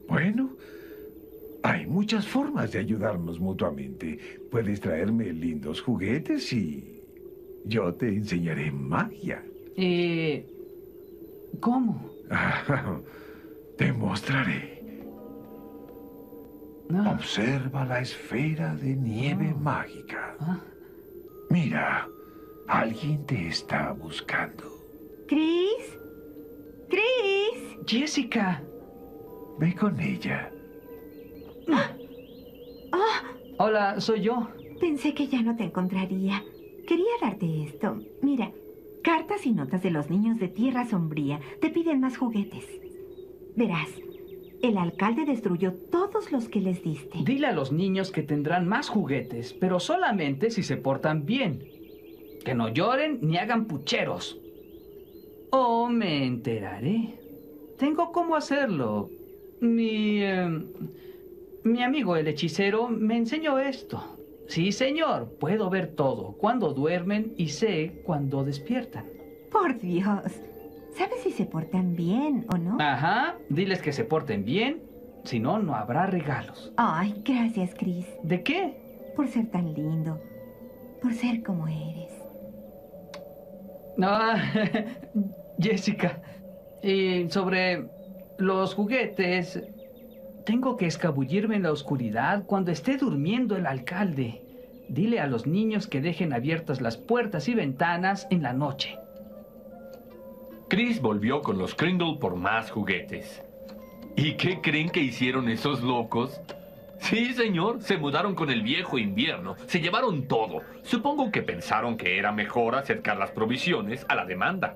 Bueno, hay muchas formas de ayudarnos mutuamente. Puedes traerme lindos juguetes y yo te enseñaré magia. ¿Cómo? Te mostraré. Ah, Observa la esfera de nieve mágica. Mira, alguien te está buscando. ¿Chris? ¡Chris! Jessica. Ve con ella. Hola, soy yo. Pensé que ya no te encontraría. Quería darte esto. Mira, cartas y notas de los niños de Tierra Sombría. Te piden más juguetes. Verás, el alcalde destruyó todos los que les diste. Dile a los niños que tendrán más juguetes, pero solamente si se portan bien. Que no lloren ni hagan pucheros. O me enteraré. Tengo cómo hacerlo. Mi amigo el hechicero me enseñó esto. Sí, señor, puedo ver todo cuando duermen y sé cuando despiertan. Por Dios. ¿Sabes si se portan bien o no? Ajá, diles que se porten bien, si no, no habrá regalos. Ay, gracias, Chris. ¿De qué? Por ser tan lindo. Por ser como eres. Ah, Jessica, y sobre los juguetes, tengo que escabullirme en la oscuridad cuando esté durmiendo el alcalde. Dile a los niños que dejen abiertas las puertas y ventanas en la noche. Chris volvió con los Kringle por más juguetes. ¿Y qué creen que hicieron esos locos? Sí, señor, se mudaron con el viejo invierno. Se llevaron todo. Supongo que pensaron que era mejor acercar las provisiones a la demanda.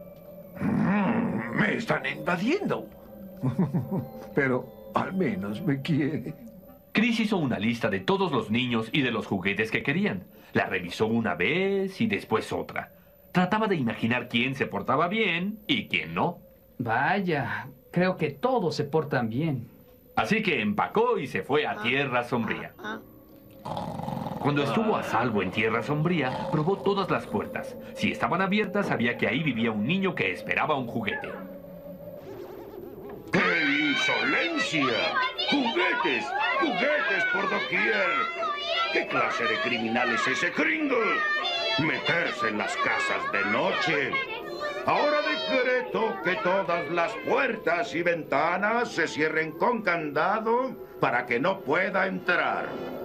Me están invadiendo. Pero al menos me quiere. Chris hizo una lista de todos los niños y de los juguetes que querían. La revisó una vez y después otra. Trataba de imaginar quién se portaba bien y quién no. Vaya, creo que todos se portan bien. Así que empacó y se fue a Tierra Sombría. Cuando estuvo a salvo en Tierra Sombría, probó todas las puertas. Si estaban abiertas, sabía que ahí vivía un niño que esperaba un juguete. ¡Qué insolencia! ¡Juguetes! ¡Juguetes por doquier! ¿Qué clase de criminal es ese Kringle? Meterse en las casas de noche. Ahora decreto que todas las puertas y ventanas se cierren con candado para que no pueda entrar.